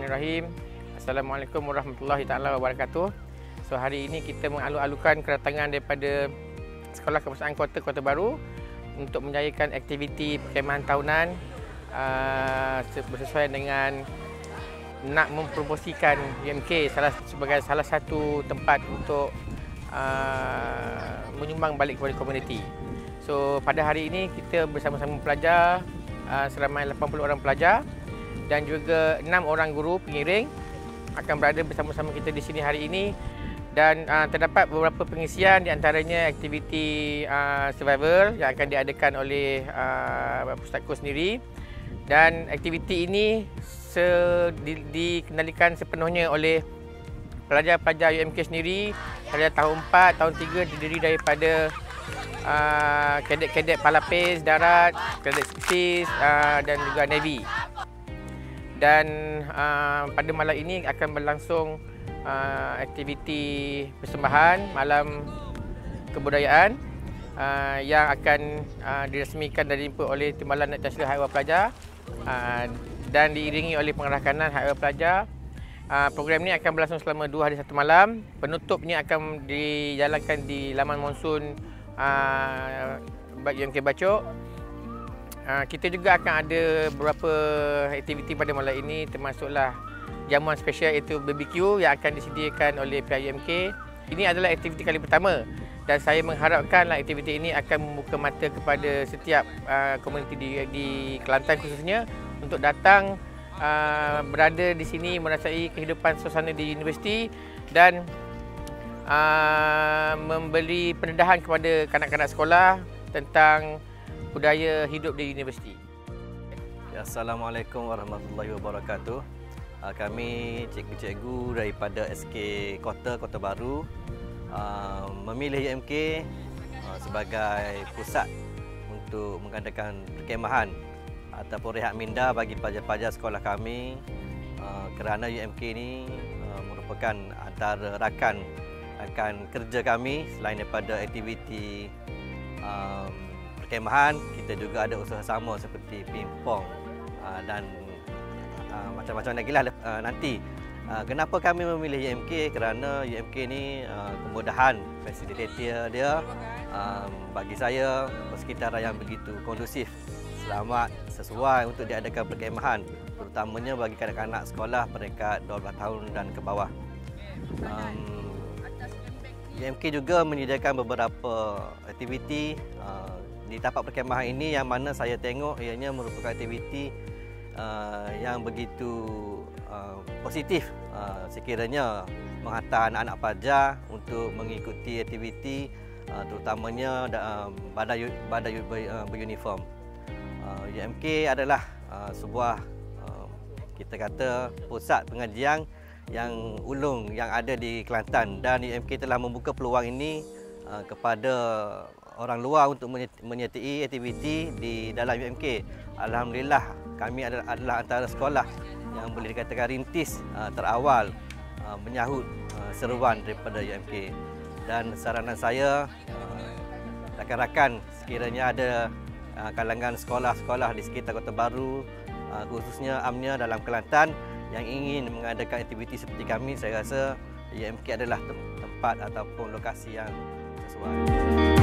Bismillahirrahmanirrahim. Assalamualaikum warahmatullahi taala wabarakatuh. So hari ini kita mengalu-alukan kedatangan daripada Sekolah Kebangsaan Kota Baru untuk menjayakan aktiviti perkhemahan tahunan bersesuaian dengan nak mempromosikan UMK sebagai salah satu tempat untuk menyumbang balik kepada komuniti. So pada hari ini kita bersama-sama pelajar seramai 80 orang pelajar dan juga 6 orang guru pengiring akan berada bersama-sama kita di sini hari ini, dan terdapat beberapa pengisian, di antaranya aktiviti survival yang akan diadakan oleh Pusatku sendiri, dan aktiviti ini dikendalikan sepenuhnya oleh pelajar-pelajar UMK sendiri. Pada tahun 4, tahun 3 terdiri daripada kadet-kadet Palapis Darat, kadet Space dan juga Navy. Dan pada malam ini akan berlangsung aktiviti persembahan malam kebudayaan yang akan dirasmikan dan diinput oleh Timbalan Naib Tahsil Hak Ehwal Pelajar dan diiringi oleh pengarah kanan Hak Ehwal Pelajar. Program ini akan berlangsung selama 2 hari 1 malam. Penutupnya akan dijalankan di Laman Monsun UMK Bacok. Kita juga akan ada beberapa aktiviti pada malam ini, termasuklah jamuan spesial iaitu BBQ yang akan disediakan oleh pihak UMK. Ini adalah aktiviti kali pertama dan saya mengharapkanlah aktiviti ini akan membuka mata kepada setiap komuniti di Kelantan khususnya untuk datang berada di sini, merasai kehidupan suasana di universiti dan memberi pendedahan kepada kanak-kanak sekolah tentang budaya hidup di universiti. Ya, Assalamualaikum warahmatullahi wabarakatuh. Kami cikgu-cikgu daripada SK Kota Baru memilih UMK sebagai pusat untuk mengadakan perkhemahan ataupun rehat minda bagi pelajar-pelajar sekolah kami, kerana UMK ini merupakan antara rakan kerja kami. Selain daripada aktiviti perkhemahan, kita juga ada usaha sama seperti pingpong dan macam-macam lagi lah nanti. Kenapa kami memilih UMK? Kerana UMK ni kemudahan fasilitator dia bagi saya persekitaran yang begitu kondusif, selamat, sesuai untuk diadakan perkhemahan, terutamanya bagi kanak-kanak sekolah peringkat 12 tahun dan ke bawah. UMK juga menyediakan beberapa aktiviti di tapak perkhemahan ini yang mana saya tengok ianya merupakan aktiviti yang begitu positif, sekiranya menghantar anak-anak pelajar untuk mengikuti aktiviti terutamanya badai beruniform. UMK adalah sebuah kita kata pusat pengajian yang ulung yang ada di Kelantan, dan UMK telah membuka peluang ini kepada orang luar untuk menyertai aktiviti di dalam UMK. Alhamdulillah, kami adalah antara sekolah yang boleh dikatakan rintis terawal menyahut seruan daripada UMK. Dan saranan saya, rakan-rakan sekiranya ada kalangan sekolah-sekolah di sekitar Kota Baru, khususnya amnya dalam Kelantan yang ingin mengadakan aktiviti seperti kami, saya rasa UMK adalah tempat ataupun lokasi yang sesuai.